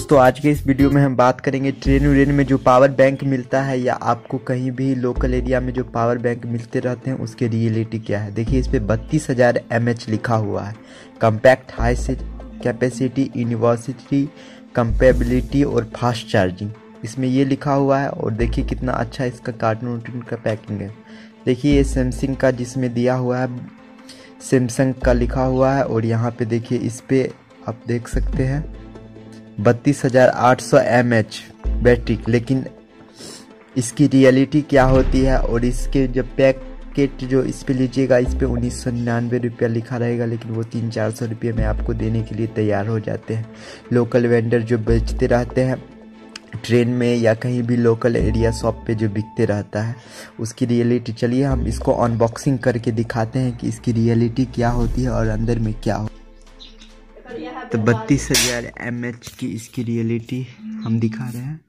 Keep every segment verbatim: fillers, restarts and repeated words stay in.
दोस्तों आज के इस वीडियो में हम बात करेंगे ट्रेन व्रेन में जो पावर बैंक मिलता है या आपको कहीं भी लोकल एरिया में जो पावर बैंक मिलते रहते हैं उसके रियलिटी क्या है। देखिए इस पे बत्तीस हज़ार एम एच लिखा हुआ है। Compact high capacity university compatibility और फास्ट चार्जिंग इसमें ये लिखा हुआ है। और देखिए कितना अच्छा इसका कार्टून वोर्टून का पैकिंग है। देखिए ये सैमसंग का जिसमें दिया हुआ है, सैमसंग का लिखा हुआ है। और यहाँ पे देखिए इस पे आप देख सकते हैं बत्तीस हज़ार आठ सौ एम एच बैटरी। लेकिन इसकी रियलिटी क्या होती है और इसके जो पैकेट जो इस पे लीजिएगा इस पे उन्नीस सौ निन्यानवे रुपया लिखा रहेगा, लेकिन वो तीन चार सौ रुपये में आपको देने के लिए तैयार हो जाते हैं। लोकल वेंडर जो बेचते रहते हैं ट्रेन में या कहीं भी लोकल एरिया शॉप पे जो बिकते रहता है उसकी रियलिटी, चलिए हम इसको अनबॉक्सिंग करके दिखाते हैं कि इसकी रियलिटी क्या होती है और अंदर में क्या हो। तो बत्तीस हज़ार एम एच की इसकी रियलिटी हम दिखा रहे हैं।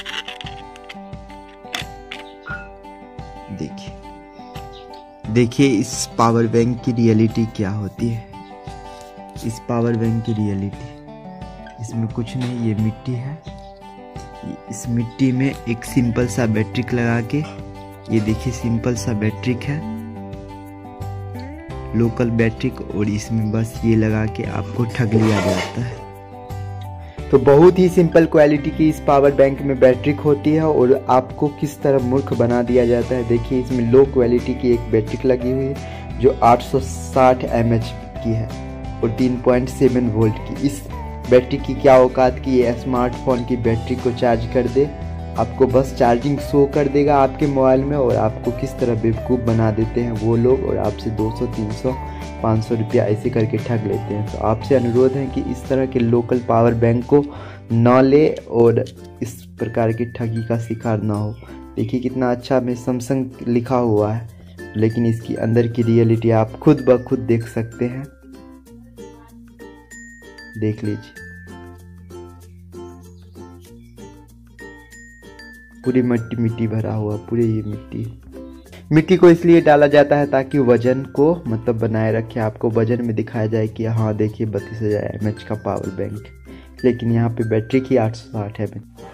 देखिए देखिए इस पावर बैंक की रियलिटी क्या होती है। इस पावर बैंक की रियलिटी इसमें कुछ नहीं, ये मिट्टी है। इस मिट्टी में एक सिंपल सा बैटरी लगा के, ये देखिए सिंपल सा बैटरी है, लोकल बैटरी, और इसमें बस ये लगा के आपको ठग लिया जाता है। तो बहुत ही सिंपल क्वालिटी की इस पावर बैंक में बैटरी होती है और आपको किस तरह मूर्ख बना दिया जाता है। देखिए इसमें लो क्वालिटी की एक बैटरी लगी हुई है जो आठ सौ साठ एम एच की है और तीन पॉइंट सात वोल्ट की। इस बैटरी की क्या औकात की ये स्मार्टफोन की बैटरी को चार्ज कर दे, आपको बस चार्जिंग शो कर देगा आपके मोबाइल में। और आपको किस तरह बेवकूफ़ बना देते हैं वो लोग और आपसे दो सौ तीन सौ पाँच सौ रुपया ऐसे करके ठग लेते हैं। तो आपसे अनुरोध है कि इस तरह के लोकल पावर बैंक को न ले और इस प्रकार की ठगी का शिकार ना हो। देखिए कितना अच्छा में सैमसंग लिखा हुआ है, लेकिन इसकी अंदर की रियलिटी आप खुद ब खुद देख सकते हैं। देख लीजिए पूरी मिट्टी मिट्टी भरा हुआ, पूरी ये मिट्टी मिट्टी को इसलिए डाला जाता है ताकि वजन को मतलब बनाए रखे, आपको वजन में दिखाया जाए कि हाँ देखिए बत्तीस हज़ार एम एच का पावर बैंक, लेकिन यहाँ पे बैटरी की आठ सौ साठ एम एच।